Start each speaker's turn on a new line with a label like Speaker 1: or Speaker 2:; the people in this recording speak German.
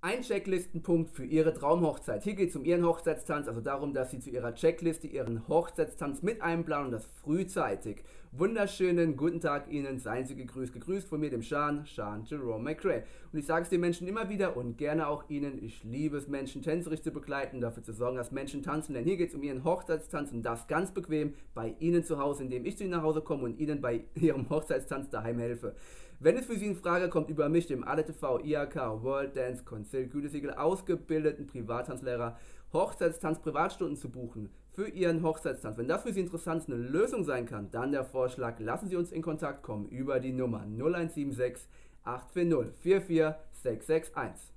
Speaker 1: Ein Checklistenpunkt für Ihre Traumhochzeit. Hier geht es um Ihren Hochzeitstanz, also darum, dass Sie zu Ihrer Checkliste Ihren Hochzeitstanz mit einplanen und das frühzeitig. Wunderschönen guten Tag Ihnen, seien Sie gegrüßt. Gegrüßt von mir, dem Sean Jerome McRae. Und ich sage es den Menschen immer wieder und gerne auch Ihnen, ich liebe es, Menschen tänzerisch zu begleiten, dafür zu sorgen, dass Menschen tanzen. Denn hier geht es um Ihren Hochzeitstanz und das ganz bequem bei Ihnen zu Hause, indem ich zu Ihnen nach Hause komme und Ihnen bei Ihrem Hochzeitstanz daheim helfe. Wenn es für Sie in Frage kommt, über mich, dem ALLE-TV, IHK, World Dance Council, Gütesiegel ausgebildeten Privattanzlehrer, Hochzeitstanz Privatstunden zu buchen für Ihren Hochzeitstanz. Wenn das für Sie interessant eine Lösung sein kann, dann der Vorschlag, lassen Sie uns in Kontakt kommen über die Nummer 0176 840 44661.